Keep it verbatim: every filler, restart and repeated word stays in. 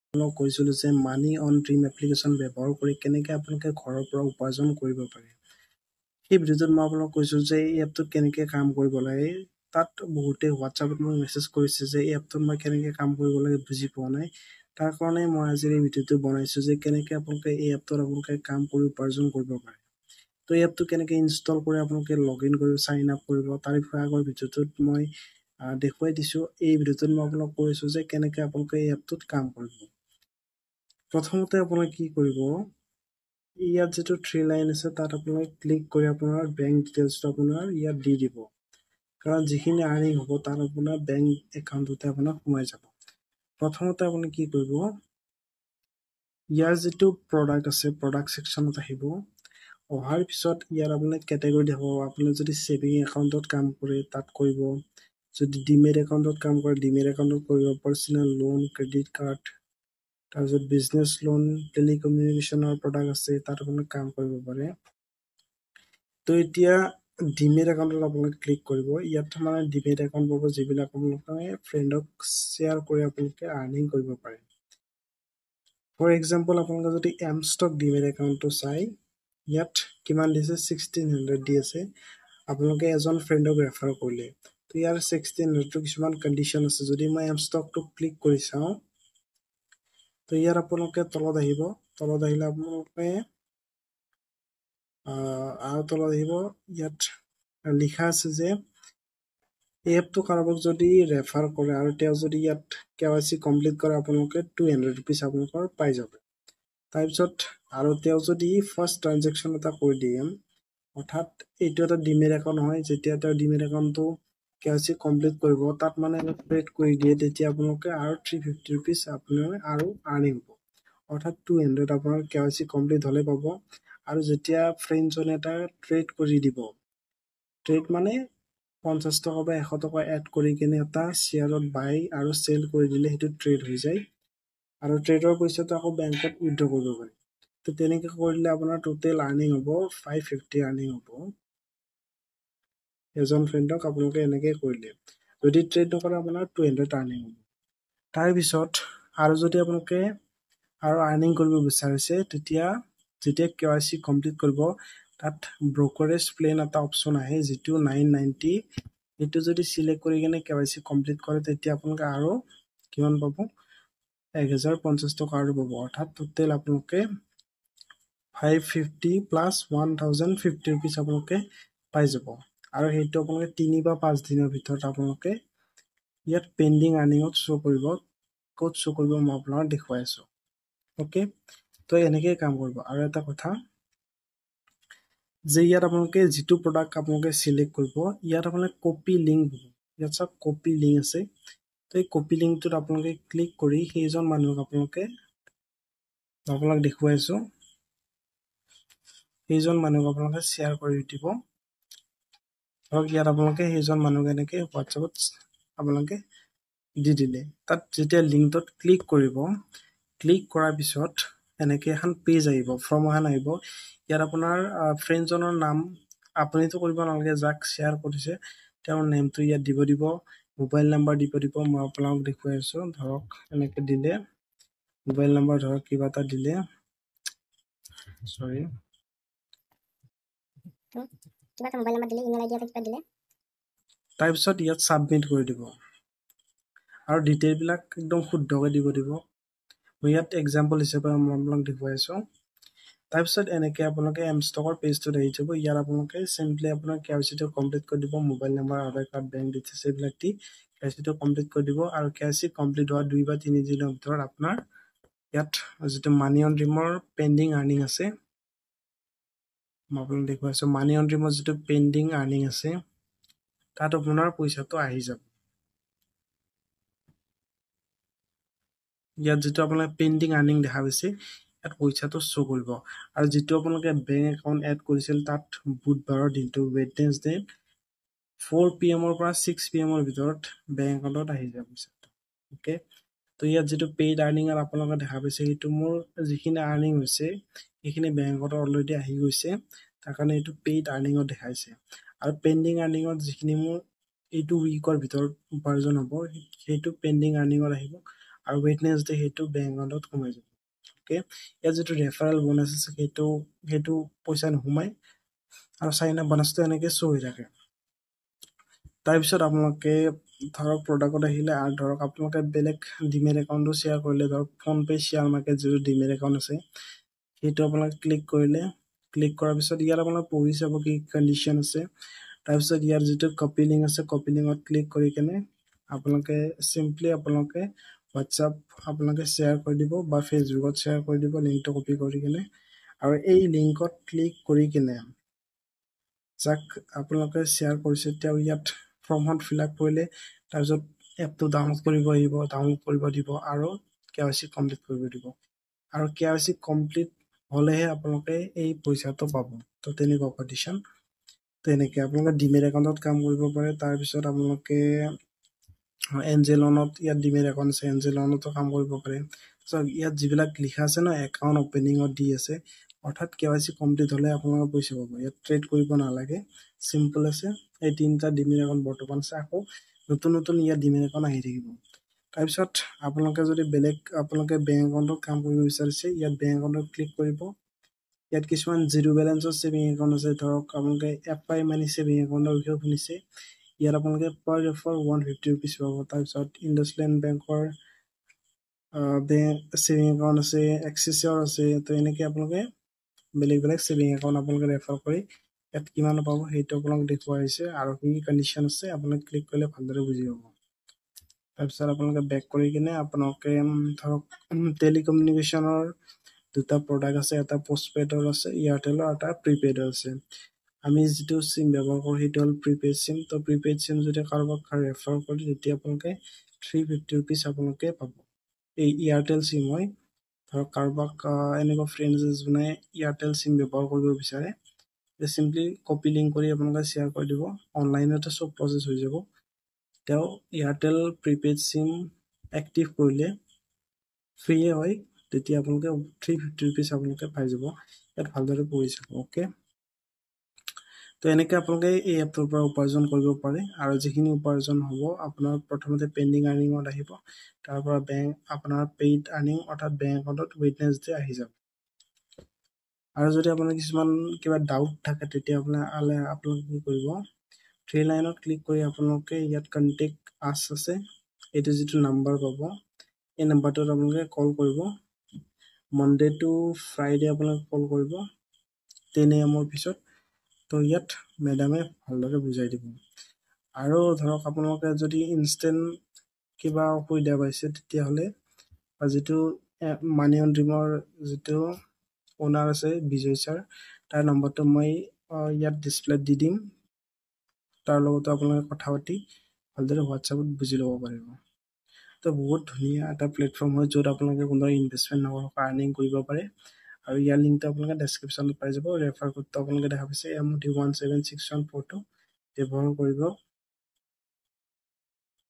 আপোনাক কৈছিলোঁ যে মানি অন ড্ৰিম এপ্লিকেশ্যন ব্যৱহাৰ কৰি কেনেকৈ আপোনালোকে ঘৰৰ পৰা উপাৰ্জন কৰিব পাৰে। সেই ভিডিঅ'টোত মই আপোনাক কৈছোঁ যে এই এপটোত কেনেকৈ কাম কৰিব লাগে। তাত বহুতে হোৱাটছআপত মোক মেছেজ কৰিছে যে এই এপটোত মই কেনেকৈ কাম কৰিব লাগে বুজি পোৱা নাই। তাৰ কাৰণে মই আজি এই ভিডিঅ'টো বনাইছোঁ যে কেনেকৈ আপোনালোকে এই এপটোত আপোনালোকে কাম কৰি উপাৰ্জন কৰিব পাৰে। তো এই এপটো কেনেকৈ ইনষ্টল কৰি আপোনালোকে লগ ইন কৰিব চাইন আপ কৰিব তাৰ বিষয়ে আগৰ ভিডিঅ'টোত মই দেখুৱাই দিছোঁ। এই ভিডিঅ'টোত মই আপোনাক কৈছোঁ যে কেনেকৈ আপোনালোকে এই এপটোত কাম কৰিব। প্ৰথমতে আপোনালোকে কি কৰিব, ইয়াত যিটো থ্ৰী লাইন আছে তাত আপোনালোকে ক্লিক কৰি আপোনাৰ বেংক ডিটেইলছটো আপোনাৰ ইয়াত দি দিব। কাৰণ যিখিনি আৰ্নিং হ'ব তাত আপোনাৰ বেংক একাউণ্টতে আপোনাৰ সোমাই যাব। প্ৰথমতে আপুনি কি কৰিব, ইয়াৰ যিটো প্ৰডাক্ট আছে প্ৰডাক্ট ছেকশ্যনত আহিব। অহাৰ পিছত ইয়াত আপোনাক কেটেগৰী দেখাব। আপুনি যদি ছেভিং একাউণ্টত কাম কৰে তাত কৰিব, যদি ডিমেট একাউণ্টত কাম কৰে ডিমেট একাউণ্টত কৰিব, পাৰ্চনেল লোন, ক্ৰেডিট কাৰ্ড, তাৰপিছত বিজনেছ লোন, টেলিকমিউনিকেশ্যনৰ প্ৰডাক্ট আছে তাত আপোনাক কাম কৰিব পাৰে। তো এতিয়া ডিমেট একাউণ্টত আপোনালোকে ক্লিক কৰিব। ইয়াত মানে ডিমেট একাউণ্ট পাব যিবিলাক আপোনালোকে ফ্ৰেণ্ডক শ্বেয়াৰ কৰি আপোনালোকে আৰ্নিং কৰিব পাৰে। ফৰ এক্সাম্পল আপোনালোকে যদি এম ষ্টক ডিমেট একাউণ্টটো চাই ইয়াত কিমান দিছে, ছিক্সটিন হাণ্ড্ৰেড দি আছে। আপোনালোকে এজন ফ্ৰেণ্ডক ৰেফাৰ কৰিলে, তো ইয়াৰ ছিক্সটিন হাণ্ড্ৰেডটো কিছুমান কণ্ডিশ্যন আছে। যদি মই এম ষ্টকটো ক্লিক কৰি চাওঁ তো ইয়াত আপোনালোকে তলত আহিব। তলত আহিলে আপোনালোকে আৰু তলত আহিব, ইয়াত লিখা আছে যে এই এপটো কাৰোবাক যদি ৰেফাৰ কৰে আৰু তেওঁ যদি ইয়াত কে ৱাই চি কমপ্লিট কৰে আপোনালোকে টু হাণ্ড্ৰেড ৰুপিজ আপোনালোকৰ পাই যাব। তাৰপিছত আৰু তেওঁ যদি ফাৰ্ষ্ট ট্ৰানজেকশ্যন এটা কৰি দিয়ে, অৰ্থাৎ এইটো এটা ডিমেট একাউণ্ট হয়, যেতিয়া তেওঁ ডিমেট একাউণ্টটো কে ৱাই চি কমপ্লিট কৰিব তাত মানে ক্ৰিয়েট কৰি দিয়ে, তেতিয়া আপোনালোকে আৰু থ্ৰী ফিফটি ৰুপিজ আপোনাৰ আৰু আৰ্নিং হ'ব। অৰ্থাৎ টু হাণ্ড্ৰেড আপোনাৰ কে ৱাই চি কমপ্লিট হ'লে পাব। আৰু যেতিয়া ফ্ৰেণ্ডজনে এটা ট্ৰেড কৰি দিব, ট্ৰেড মানে পঞ্চাছ টকা বা এশ টকা এড কৰি কিনে এটা শ্বেয়াৰত বাই আৰু চেল কৰি দিলে সেইটো ট্ৰেড হৈ যায়। আৰু ট্ৰেডৰ পইচাটো আকৌ বেংকত উইথড্ৰ কৰিব পাৰি। তো তেনেকৈ কৰিলে আপোনাৰ টোটেল আৰ্নিং হ'ব ফাইভ ফিফটি আৰ্নিং হ'ব এজন ফ্ৰেণ্ডক আপোনালোকে এনেকৈ কৰিলে। যদি ট্ৰেড নকৰে আপোনাৰ টু হাণ্ড্ৰেড আৰ্নিং হ'ব। তাৰপিছত আৰু যদি আপোনালোকে আৰু আৰ্নিং কৰিব বিচাৰিছে তেতিয়া যেতিয়া কে ৱাই চি কমপ্লিট কৰিব তাত ব্ৰকাৰেজ প্লেন এটা অপশ্যন আহে যিটো নাইন নাইণ্টি, এইটো যদি চিলেক্ট কৰি কিনে কে ৱাই চি কমপ্লিট কৰে তেতিয়া আপোনালোকে আৰু কিমান পাব, এক হাজাৰ পঞ্চাছ টকা আৰু পাব। অৰ্থাৎ টোটেল আপোনালোকে five fifty plus one thousand fifty rupees আপোনালোকে পাই যাব। আৰু সেইটো আপোনালোকে তিনি বা পাঁচ দিনৰ ভিতৰত আপোনালোকে ইয়াত পেণ্ডিং আৰ্নিঙত শ্ব' কৰিব। ক'ত শ্ব' কৰিব মই আপোনাক দেখুৱাই আছোঁ। অ'কে, তো এনেকৈ কাম কৰিব। আৰু এটা কথা যে ইয়াত আপোনালোকে যিটো প্ৰডাক্ট আপোনালোকে চিলেক্ট কৰিব ইয়াত আপোনালোকে কপি লিংক হ'ব। ইয়াত চাওক কপি লিংক আছে। তো এই কপি লিংকটোত আপোনালোকে ক্লিক কৰি সেইজন মানুহক আপোনালোকে আপোনাক দেখুৱাই আছোঁ, সেইজন মানুহক আপোনালোকে শ্বেয়াৰ কৰি দিব। ধৰক ইয়াত আপোনালোকে সেইজন মানুহক এনেকৈ হোৱাটছআপত আপোনালোকে দি দিলে। তাত যেতিয়া লিংকটোত ক্লিক কৰিব, ক্লিক কৰাৰ পিছত এনেকৈ এখন পেজ আহিব, ফৰ্ম এখন আহিব। ইয়াত আপোনাৰ ফ্ৰেণ্ডজনৰ নাম আপুনিতো কৰিব নালাগে, যাক শ্বেয়াৰ কৰিছে তেওঁৰ নেমটো ইয়াত দিব দিব, মোবাইল নাম্বাৰ দিব দিব। মই আপোনাক দেখুৱাই আছোঁ। ধৰক এনেকৈ দিলে মোবাইল নাম্বাৰ, ধৰক কিবা এটা দিলে, চৰি কিবা এটা মোবাইল নাম্বাৰ দিলে, ইমেইল আইডি এটা কিবা দিলে, তাৰপিছত ইয়াত ছাবমিট কৰি দিব আৰু ডিটেইলবিলাক একদম শুদ্ধকৈ দিব দিব। মই ইয়াত এক্সাম্পল হিচাপে মই আপোনাক দেখুৱাই আছোঁ। তাৰপিছত এনেকৈ আপোনালোকে এম ষ্টকৰ পেজটোত আহি যাব। ইয়াত আপোনালোকে চিম্পলি আপোনাৰ কে ৱাই চিটো কমপ্লিট কৰি দিব, mobile number, Aadhaar card, bank details এইবিলাক দি কে ৱাই চিটো কমপ্লিট কৰি দিব। আৰু কে ৱাই চি কমপ্লিট হোৱা দুই বা তিনি দিনৰ ভিতৰত আপোনাৰ ইয়াত যিটো মানি অন ড্ৰিমৰ পেণ্ডিং আৰ্নিং আছে, মই আপোনাক দেখুৱাইছোঁ, মানি অন ড্ৰিমৰ যিটো পেণ্ডিং আৰ্নিং আছে তাত আপোনাৰ পইচাটো আহি যাব। ইয়াত যিটো আপোনালোকে পেণ্ডিং আৰ্নিং দেখা পাইছে ইয়াত পইচাটো শ্ব' কৰিব। আৰু যিটো আপোনালোকে বেংক একাউণ্ট এড কৰিছিল তাত বুধবাৰৰ দিনটো ৱেডনেছডে ফ'ৰ পি এমৰ পৰা ছিক্স পি এমৰ ভিতৰত বেংক একাউণ্টত আহি যাব পইচাটো। অ'কে, তো ইয়াত যিটো পেইড আৰ্নিঙত আপোনালোকে দেখা পাইছে সেইটো মোৰ যিখিনি আৰ্নিং হৈছে সেইখিনি বেংকত অলৰেডি আহি গৈছে, তাৰ কাৰণে এইটো পেইড আৰ্নিঙত দেখাইছে। আৰু পেণ্ডিং আৰ্নিঙত যিখিনি মোৰ এইটো উইকৰ ভিতৰত উপাৰ্জন হ'ব সেইটো পেণ্ডিং আৰ্নিঙত আহিব। আৰু ৱেডনেছডে সেইটো বেংক একাউণ্টত সোমাই যাব। অ'কে, ইয়াত যিটো ৰেফাৰেল বনাছ আছে সেইটো সেইটো পইচা নোসোমায় আৰু চাইন আপ বনাছটো এনেকৈ শ্ব' হৈ থাকে। তাৰপিছত আপোনালোকে ধৰক প্ৰডাক্টত আহিলে আৰু ধৰক আপোনালোকে বেলেগ ডিমেট একাউণ্টো শ্বেয়াৰ কৰিলে, ধৰক ফোনপে' শ্বেয়াৰ মাৰ্কেট যিটো ডিমেট একাউণ্ট আছে সেইটো আপোনালোকে ক্লিক কৰিলে। ক্লিক কৰাৰ পিছত ইয়াত আপোনালোকে পঢ়ি চাব কি কণ্ডিশ্যন আছে। তাৰপিছত ইয়াৰ যিটো কপি লিংক আছে কপি লিংকত ক্লিক কৰি কেনে আপোনালোকে চিম্পলি আপোনালোকে হোৱাটছআপ আপোনালোকে শ্বেয়াৰ কৰি দিব বা ফেচবুকত শ্বেয়াৰ কৰি দিব লিংকটো কপি কৰি কেনে, আৰু এই লিংকত ক্লিক কৰি কেনে যাক আপোনালোকে শ্বেয়াৰ কৰিছে তেওঁ ইয়াত ফৰ্মখন ফিল আপ কৰিলে, তাৰপিছত এপটো ডাউনলোড কৰিব আহিব, ডাউনলোড কৰিব দিব আৰু কে ৱাই চি কমপ্লিট কৰিব দিব। আৰু কে ৱাই চি কমপ্লিট হ'লেহে আপোনালোকে এই পইচাটো পাব। তো তেনেকুৱা কণ্ডিশ্যন। তেনেকৈ আপোনালোকে ডিমেট একাউণ্টত কাম কৰিব পাৰে। তাৰপিছত আপোনালোকে এঞ্জেলনত ইয়াত ডিমেট একাউণ্ট আছে, এঞ্জেলনতো কাম কৰিব পাৰে। চ' ইয়াত যিবিলাক লিখা আছে ন একাউণ্ট অপেনিঙত দি আছে, অৰ্থাৎ কে ৱাই চি কমপ্লিট হ'লে আপোনালোকে পইচা পাব। ইয়াত ট্ৰেড কৰিব নালাগে, চিম্পল আছে। এই তিনিটা ডিমেট একাউণ্ট বৰ্তমান আছে, আকৌ নতুন নতুন ইয়াত ডিমেট একাউণ্ট আহি থাকিব। তাৰপিছত আপোনালোকে যদি বেলেগ আপোনালোকে বেংক একাউণ্টত কাম কৰিব বিচাৰিছে, ইয়াত বেংক একাউণ্টত ক্লিক কৰিব। ইয়াত কিছুমান জিৰ' বেলেঞ্চৰ ছেভিং একাউণ্ট আছে, ধৰক আপোনালোকে এপাই মানি ছেভিং একাউণ্টৰ বিষয়ে শুনিছে। ইয়াত আপোনালোকে per refer one fifty rupees পাব। তাৰপিছত ইণ্ডাছলেণ্ড বেংকৰ বেংক ছেভিং একাউণ্ট আছে, এক্সিছৰ আছে। তো এনেকৈ আপোনালোকে বেলেগ বেলেগ ছেভিং একাউণ্ট আপোনালোকে ৰেফাৰ কৰি ইয়াত কিমান পাব সেইটো আপোনালোক দেখুওৱা হৈছে আৰু কি কি কণ্ডিশ্যন আছে আপোনালোকে ক্লিক কৰিলে ভালদৰে বুজি পাব। তাৰপিছত আপোনালোকে বেক কৰি কিনে আপোনালোকে ধৰক টেলিকমিউনিকেশ্যনৰ দুটা প্ৰডাক্ট আছে, এটা পোষ্টপেডৰ আছে এয়াৰটেলৰ, এটা প্ৰিপেডৰ আছে। আমি যিটো চিম ব্যৱহাৰ কৰোঁ সেইটো হ'ল প্ৰিপেইড চিম। তো প্ৰিপেইড চিম যদি কাৰোবাক ৰেফাৰ কৰি তেতিয়া আপোনালোকে থ্ৰী ফিফটি ৰুপিজ আপোনালোকে পাব। এই এয়াৰটেল চিম হয়, ধৰক কাৰোবাক এনেকুৱা ফ্ৰেণ্ডছ যোনে এয়াৰটেল চিম ব্যৱহাৰ কৰিব বিচাৰে, চিম্পলি কপি লিংক কৰি আপোনালোকে শ্বেয়াৰ কৰি দিব, অনলাইনতে চব প্ৰচেছ হৈ যাব। তেওঁ এয়াৰটেল প্ৰিপেইড চিম এক্টিভ কৰিলে ফ্ৰীয়ে হয়, তেতিয়া আপোনালোকে থ্ৰী ফিফটি ৰুপিজ আপোনালোকে পাই যাব। ইয়াত ভালদৰে পঢ়ি চাব। অ'কে, তো এনেকৈ আপোনালোকে এই এপটোৰ পৰা উপাৰ্জন কৰিব পাৰে। আৰু যিখিনি উপাৰ্জন হ'ব আপোনাৰ প্ৰথমতে পেণ্ডিং আৰ্নিঙত আহিব, তাৰ পৰা বেংক আপোনাৰ পেইড আৰ্নিং অৰ্থাৎ বেংক একাউণ্টত ৱেডনেছডে আহি যাব। আৰু যদি আপোনাৰ কিছুমান কিবা ডাউট থাকে তেতিয়া আপোনাৰ আপোনালোকে কি কৰিব, থ্ৰী লাইনত ক্লিক কৰি আপোনালোকে ইয়াত কণ্টেক্ট আছ আছে, এইটো যিটো নাম্বাৰ পাব এই নাম্বাৰটোত আপোনালোকে কল কৰিব। মনডে টু ফ্ৰাইডে আপোনালোকে কল কৰিব টেন এ এমৰ পিছত। তো ইয়াত মেডামে ভালদৰে বুজাই দিব। আৰু ধৰক আপোনালোকে যদি ইনষ্টেণ্ট কিবা অসুবিধা পাইছে তেতিয়াহ'লে যিটো মানি অন ড্ৰিমৰ যিটো অ'নাৰ আছে বিজয় ছাৰ, তাৰ নম্বৰটো মই ইয়াত ডিছপ্লেত দি দিম। তাৰ লগতো আপোনালোকে কথা পাতি ভালদৰে হোৱাটছআপত বুজি ল'ব পাৰিব। তো বহুত ধুনীয়া এটা প্লেটফৰ্ম হয় য'ত আপোনালোকে কোনো ইনভেষ্টমেণ্ট নকৰাকৈ আৰ্নিং কৰিব পাৰে। আৰু ইয়াৰ লিংকটো আপোনালোকে ডেছক্ৰিপশ্যনত পাই যাব। ৰেফাৰ কোডটো আপোনালোকে দেখা পাইছে M D one seven six one four two ব্যৱহাৰ কৰিব।